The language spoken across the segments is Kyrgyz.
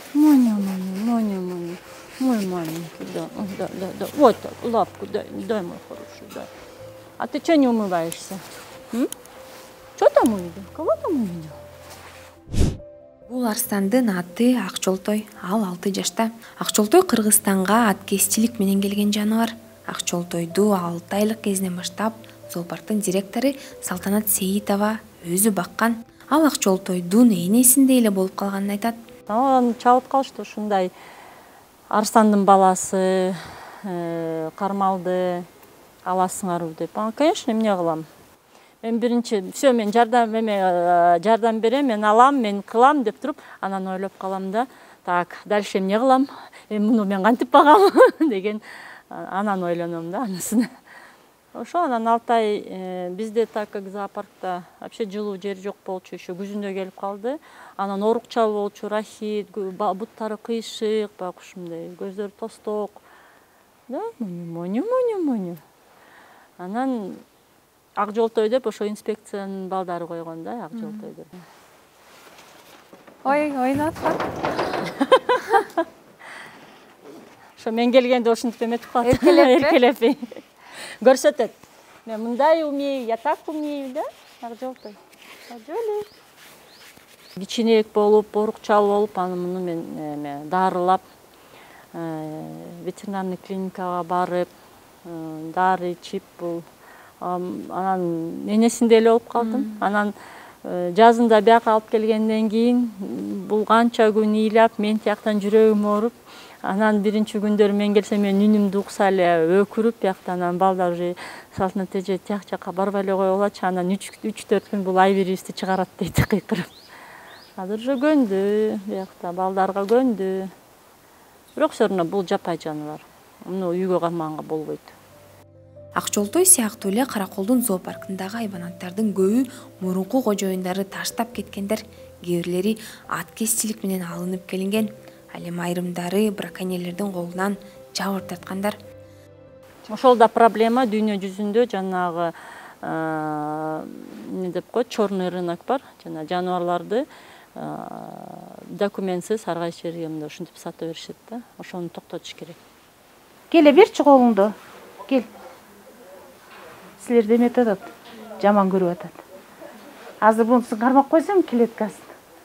Маня. Мой маленький, да. Вот так, лапку дай, мой хороший, дай. А ты что не умываешься? Что там увидел? Кого там увидел? Бул арстандын аты Акчолтой, ал 6 жашта. Акчолтой Кыргызстанга аткезчилик менен келген жаныбар. Акчолтойду 6 айлык кезинен баштап зоопарктын директору Салтанат Сейитова өзү баккан. Ал Акчолтойдун энесиндей эле болуп калганын айтат. Аны чалып калышты ушундай арстандын баласы, кармалды аласыңарбы деп. Конечно, эмне кылам? Мен биринчи все мен жардам берем, мен алам, мен кылам деп туруп, анан ойлоп калам да, так, дальше эмне кылам? Муну мен кантип багам деген анан ойлоном да анысына. Ошо анан 6 ай бизде, так как зоопаркта вообще жылуу жер жок болчу, ошо күзүндө келип калды. Анан орукчал болчу, рахит, буттары кыйшык, баягы ушундай, көздөрү тосток. Да, моню. Анан Акжолтой деп ошо инспекциянын балдары койгон да, Акжолтой деп. Ой, ойноткон. Ошо мен келгенде ошентип эметип калат. Эркелеп. Көрсөтөт. Мен мындай умею, я так умею, да? Акжолтой. Жолу. Кичинек болуп, орукчал болуп, аны муну мен дарылап, ветеринарный клиникага барып, дары ичип, бул анан энесиндей эле болуп калдым. Анан жазында бияка алып келгенден кийин бул канча күн ыйлап, мен тияктан жүрөгүм ооруп, анан биринчи күндөрү мен келсем мен үнүмдү укса эле өкүрүп, бияктан анан балдар уже Салтанат эже тияк жака барбай эле койгулачы, анан 3-4 күн бул айбирибизди чыгарат дейт кыйкырып. Азыр уже көндү, биякта балдарга көндү. Бирок все равно бул жапай жаныбар. Муну үйгө камаганга болбойт. Акчолтой сыяктуу эле Караколдун зоопаркындагы айбанаттардын көбү мурунку кожоюндары таштап кеткендер, кээ бирлери аткезчилик менен алынып келинген, ал эми айрымдары браконьерлердин колунан жабыр тарткандар. Ошол да проблема дүйнө жүзүндө, жанагы эмне деп коет, черный рынок бар, жана жаныбарларды документсиз ар кайсы жерге мындай ушинтип сата беришет да. Ошону токтотуш керек. Келе берчи колуңду. Кел. Силерди эметип атат. Жаман көрүп атат. Азыр бунусун кармап койсом клеткасын.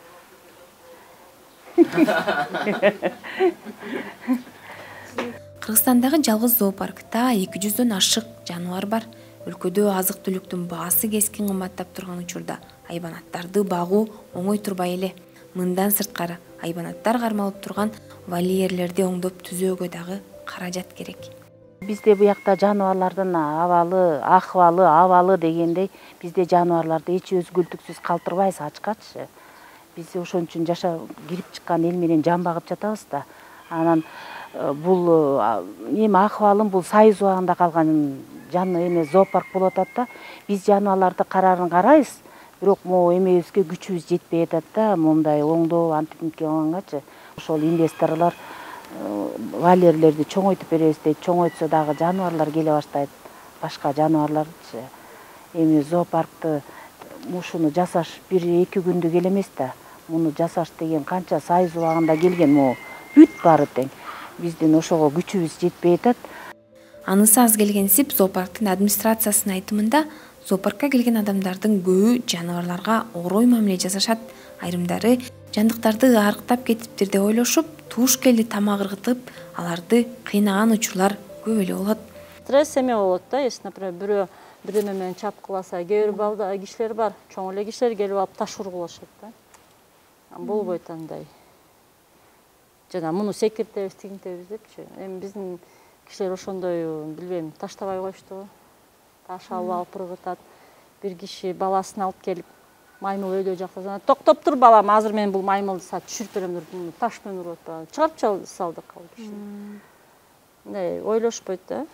Кыргызстандагы жалгыз зоопаркта 200дөн ашык жаныбар бар. Өлкөдө азык-түлүктүн баасы кескин кымбаттап турган учурда айбанаттарды багуу оңой турбай эле. Мындан сырткары айбанаттар кармалып турган вольерлерди оңдоп түзөөгө дагы каражат керек. Бизде буякта жаныбарлардын ахвалы дегендей, бизде жаныбарларды эч өзгөлтүксүз калтырбайбыз ачкачы. Биз ошон үчүн жашап кирип чыккан эл менен жан багып жатабыз да. Анан бул эми ахвалым бул Союз убагында калган зоопарк болуп атат да. Биз жаныбарларды карарын карайбыз, бирок могу эмебизге күчүбүз жетпей атат да, мондай оңдоо антип кылгангачы. Ошол инвесторлор вольерлерди чоңойтуп беребиз дейт, чоңойтсо дагы жаныбарлар келе баштайт, башка жаныбарларчы. Эми зоопаркты ушуну жасаш 1-2 күндүк эле эмес да. Муну жасаш деген канча Союз убагында келген могу бүт баары тең. Биздин ошого күчүбүз жетпей атат. Анысы аз келгенсип зоопарктын администрациясынын айтымында зоопаркка келген адамдардын көбү жаныбарларга орой мамиле жасашат. Айрымдары жандыктарды арыктап кетиптир деп ойлошуп, туш келди тамак ыргытып, аларды кыйнаган учурлар көп эле болот. Стресс эме болот да, если, например, бирөө бирдеме менен чапкыласа, кээ бир балда кишилер бар, чоң эле кишилер келип алып таш ургулашат да. Болбойт андай. Жана муну секиртебиз, тигинтебиз депчи. Эми биздин кишилер ошондой, билбейм, таштабай коюшту. Таш алып ыргытат. Бир киши баласын алып келип, маймыл өйдө жакта. Токтоп тур балам, азыр мен бул маймылды сага түшүрүп берем деп, таш менен уруп атпа. Чыгарып салды кал киши. Мындай ойлошпойт да.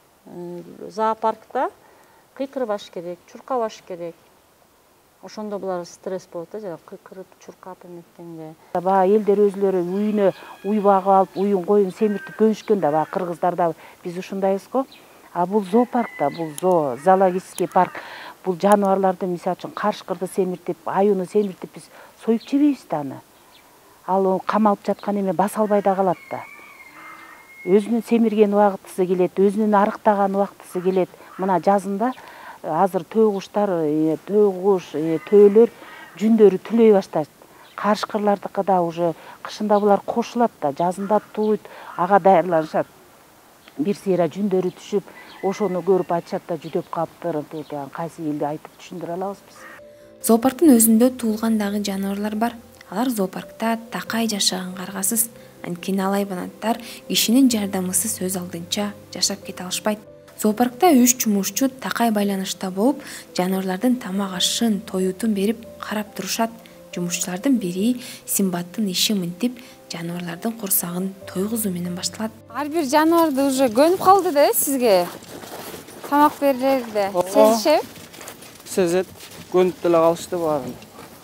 Зоопаркта кыйкырбаш керек, чуркабаш керек. Ошондо булар стресс болот да, жана кыйкырып, чуркап эметкенде. Баа элдер өзлөрү үйүнө уй багып алып, уюн коюн семиртип көнүшкөн да, баа кыргыздарда биз ушундайбыз го. А бул зоопаркта, бул зоологический парк, бул жаныбарларды мисалы үчүн карышкырды семиртип, аюуну семиртип биз союп жебейбиз да аны. ал камалып жаткан эме баса албай да калат да. Өзүнүн семирген убактысы келет, өзүнүн арыктаган убактысы келет. Мына жазында азыр төө куш, төөлөр жүндөрү түлөй баштайт. Карышкырлардыкы да уже кышында булар кошулат да, жазында тууйт, ага даярданышат. Бир сыйра жүндөрү түшүп, ошону көрүп айтышат да жүдөп калыптыр, кайсы элди айтып түшүндүрө алабыз биз. Зоопарктын өзүндө туулган дагы жаныбарлар бар. Алар зоопаркта такай жашаган каргасыз. Анткени ал айбанаттар кишинин жардамысыз өз алдынча жашап кете алышпайт. Зоопаркта 3 жумушчу такай байланышта болуп, жаныбарлардын тамак ашын, тоютун берип карап турушат. Жумушчулардын бири Симбаттын иши мынтип жаныбарлардын курсагын тойгузуу менен башталат. Ар бир жаныбарды уже көнүп калды да сизге. Тамак берилерди. Сезишеби? Сезет, көнүп деле калышты баарын.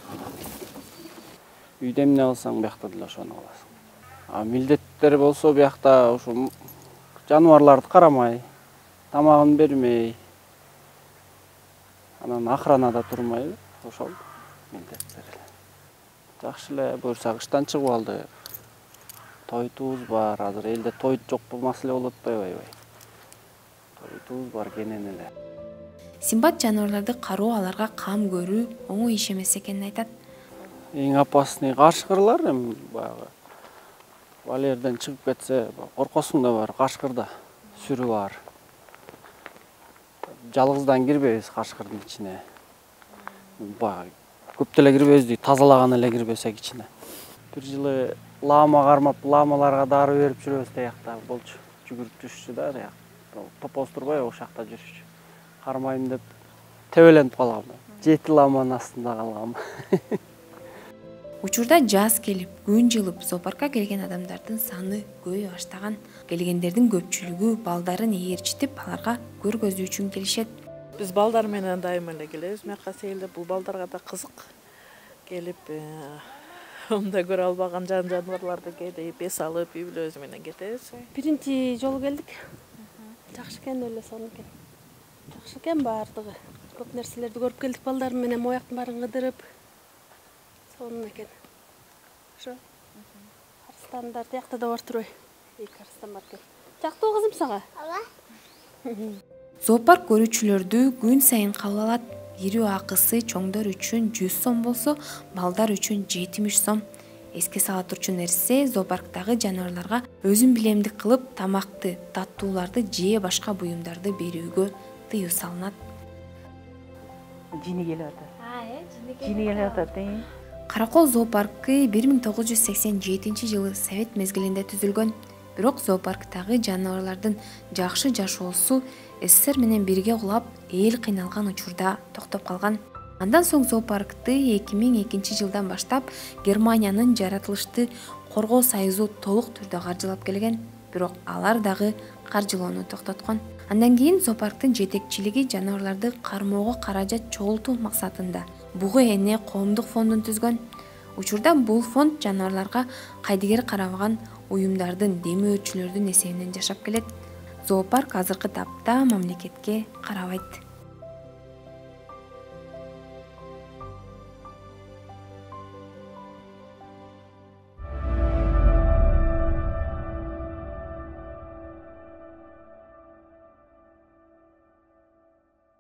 Үйдө эмне кылсаң, биякта деле ошону кыласың. Милдеттер болсо биякта ушу жаныбарларды карамай, тамагын бермей, анан охранада турмай, ошол милдеттер. Жакшы эле буюрса кыштан чыгып алдык. Тойтубуз бар, азыр элде той жок маселе болуп атпайбы аябай. Тойтубуз бар кенен эле. Симбат жаныбарларды кароо, аларга кам көрүү оңой иш эмес экенин айтат. Эң опасный кашкырлар эми баягы вольерден чыгып кетсе, коркосуң да бар, кашкырда сүрү бар. Жалгыздан кирбейбиз кашкырдын ичине. Баягы көп деле кирбейбиз дейт, тазалаган эле кирбесек ичине. Бир жылы лама кармап, ламаларга дары берип жүрөбүз таякта. Болчу жүгүрүп жүрүшчү да таяк. Топоз турбай ошол жакта жүрүшчү. Кармайм деп тебеленип калгам. 7 ламанын астында калгам. Учурда жаз келип, күн жылып, зоопаркка келген адамдардын саны көбөйө баштаган. Келгендердин көпчүлүгү балдарын ээрчитип, аларга көргөзүү үчүн келишет. Биз балдар менен дайыма эле келебиз. Мияка сейилде бул балдарга да кызык. Келип, онда көрө албаган жаныбарларды кээде эс алып, үй бүлөбүз менен кетебиз. Биринчи жолу келдик. Жакшы экен эле сонукен. Жакшы экен баардыгы. Көп нерселерди көрүп келдик балдар менен, мояктын баарын кыдырып. Сонун экен. Ошо. Арстандар тиякта да бар турбай. Эки арстан бар экен. Жактуу кызым сага? Ооба. Зоопарк көрүүчүлөрдү күн сайын кабыл алат. Кирүү акысы чоңдор үчүн 100 сом болсо, балдар үчүн 70 сом. Эске сала турчу нерсе, зоопарктагы жаныбарларга өзүн билемдик кылып, тамакты, таттууларды же башка буюмдарды берүүгө тыюу салынат. Жини келип атат. Жини келип атат. Каракол зоопаркы 1987 жылы Совет мезгилинде түзүлгөн. Бирок зоопарктагы жаныбарлардын жакшы жашоосу СССР менен бирге кулап, эл кыйналган учурда токтоп калган. Андан соң зоопаркты 2002 жылдан баштап Германиянын жаратылышты коргоо союзу толук түрдө каржылап келген. Бирок алар дагы каржылоону токтоткон. Андан кийин зоопарктын жетекчилиги жаныбарларды кармоого каражат чогултуу максатында Бугу эне коомдук фондун түзгөн. Учурда бул фонд жаныбарларга кайдыгер карабаган уюмдардын, демөөрчүлөрдүн эсебинен жашап келет. Зоопарк азыркы тапта мамлекетке карабайт.